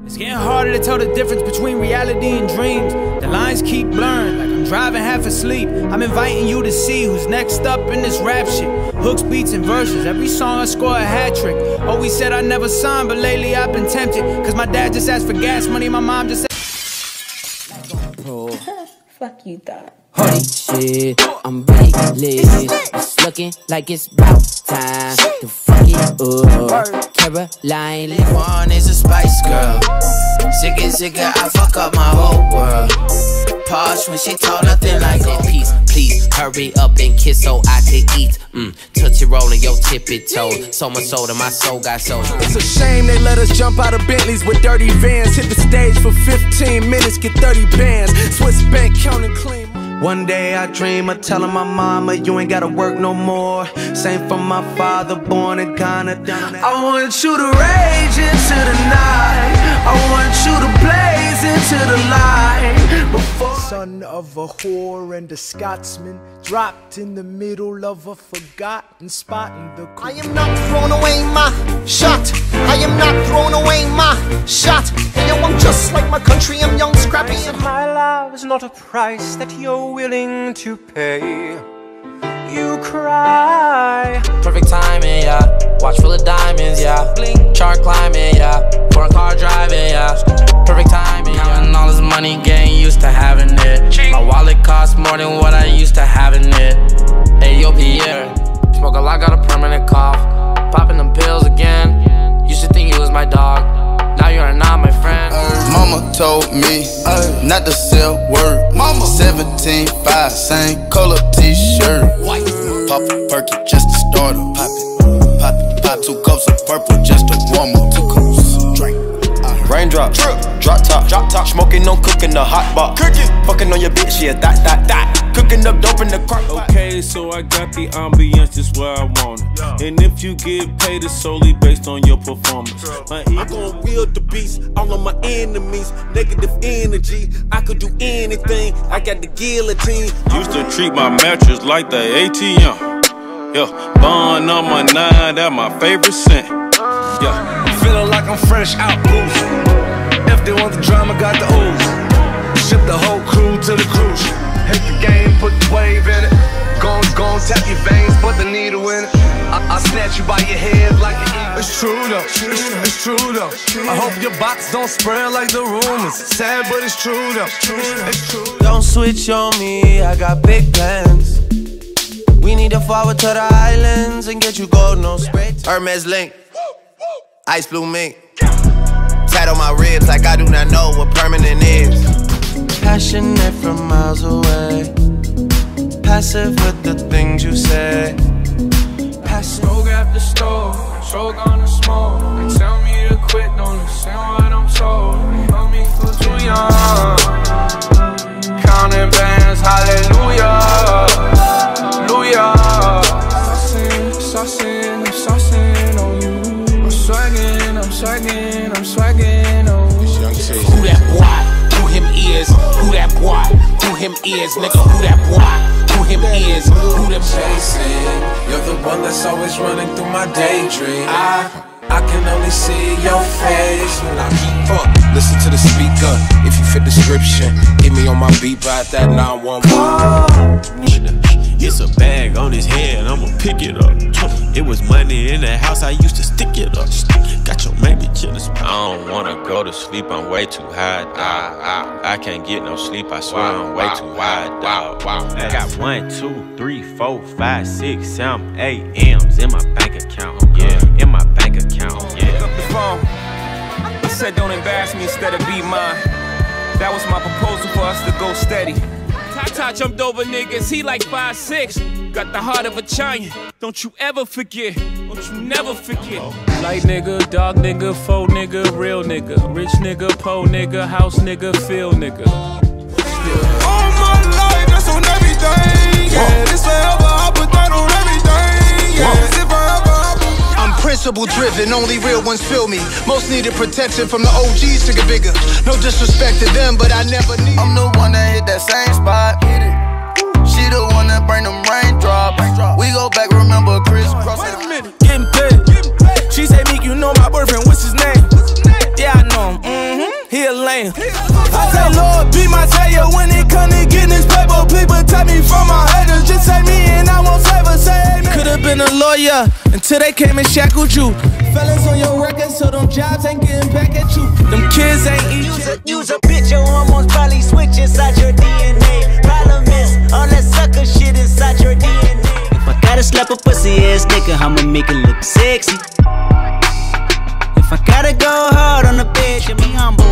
It's getting harder to tell the difference between reality and dreams. The lines keep blurring, like I'm driving half asleep. I'm inviting you to see who's next up in this rap shit. Hooks, beats, and verses, every song I score a hat trick. Always said I never signed, but lately I've been tempted. Cause my dad just asked for gas money, my mom just said Fuck you thought. Holy shit, I'm big lit. It's looking like it's about time to fuck it up. Caroline, one is a Spice Girl. Zigga, I fuck up my whole world. Posh when she told nothing like a piece. Please hurry up and kiss so I can eat. Tootsie rollin' your tippy toe. So much so that my soul got so. It's a shame they let us jump out of Bentleys with dirty vans. Hit the stage for 15 minutes, get 30 bands. Swiss bank counting clean. One day I dream of telling my mama you ain't gotta work no more. Same for my father, born in Ghana. I want you to rage into the night. I want you to blaze into the light. Son of a whore and a Scotsman, dropped in the middle of a forgotten spot in the I am not throwing away my shot. I am not throwing away my shot. And yo, I'm just like my country, I'm young, scrappy. And my love is not a price that you're willing to pay. You cry. Perfect timing, yeah. Watch full of diamonds, yeah. Blink. Chart climbing, yeah. Foreign car driving, yeah. Perfect timing, yeah. Counting all this money, getting used to having it. My wallet costs more than what I used to having it. Hey, yo, Pierre. Smoke a lot, got a permanent cough. Popping them pills again. Used to think you was my dog. Now you're not my friend. Mama told me not to sell word. Mama 17.5, same color t-shirt. Pop a perky just to start up. Pop 2 cups of purple just to warm up. 2 cups, drink. Raindrop, drop top, smoking, no cooking the hot box. Fucking on your bitch, yeah, that. Cooking up dope in the crock pot. Okay, so I got the ambience just where I want it. And if you get paid, it's solely based on your performance. I'm gon' wield the beast, all of my enemies. Negative energy, I could do anything. I got the guillotine. Used to treat my mattress like the ATM. Yeah, bond on my 9, that my favorite scent. Yeah. Feeling like I'm fresh out boost. If they want the drama, got the ooze. Ship the whole crew to the cruise. Hit the game, put the wave in it. Gon' tap your veins, put the needle in it. I snatch you by your head like an eagle. It's true though, it's true though. I hope your box don't spread like the rumors. Sad, but it's true though, it's true. Don't switch on me, I got big plans. We need to forward to the islands and get you gold, no spray. Hermes link. Ice blue mink. Tat on my ribs like I do not know what permanent is. Passionate from miles away. Passive with the things you say. Passive. Stroke after stroke, stroke on the smoke. They tell me to quit, don't listen what I'm told. They love me for too young. Counting bands, hallelujah, hallelujah. Saucing on you. I'm swagging on you. Who that boy? Who him is? Who that boy? Who him is? Nigga, who that boy? Who him is? Who them chasing? You're the one that's always running through my daydream. I can only see your face when I keep up. Listen to the speaker. If you fit description, hit me on my beat by that 911. It's a bag on his head, I'ma pick it up. It was money in the house, I used to stick it up. Got your baby chillin'. I don't wanna go to sleep, I'm way too high. I can't get no sleep, I swear I'm way too high. I got 1, 2, 3, 4, 5, 6, 7, 8 M's in my bank account. Yeah, in my bank account. Yeah. Pick up the phone. I said don't embarrass me instead of be mine. That was my proposal for us to go steady. Tata jumped over niggas, he like 5'6". Got the heart of a giant. Don't you ever forget, don't you never forget. Light nigga, dog nigga, faux nigga, real nigga. Rich nigga, po nigga, house nigga, feel nigga. All my life, that's on everything. Yeah, this forever, I put that on everything. Yeah, if I ever I'm principle driven, only real ones feel me. Most needed protection from the OGs to get bigger. No disrespect to them, but I never need. I'm the one that hit that same spot. She the one that bring them raindrops. We go back, remember Chris Cross. Wait a minute, getting paid. She say, Meek, you know my boyfriend, what's his name? Yeah, I know him. lane. I say, Lord, be my savior when it come to getting this paper. People take me from my haters, just say me and I won't save her, say amen. Could've been a lawyer until they came and shackled you. Fellas on your record, so them jobs ain't getting back at you. Them kids ain't eating. Use a bitch, your hormones probably switch inside your DNA. Problem is, all that sucker shit inside your DNA. If I gotta slap a pussy ass nigga, I'ma make it look sexy. If I gotta go hard on the bitch, and be humble.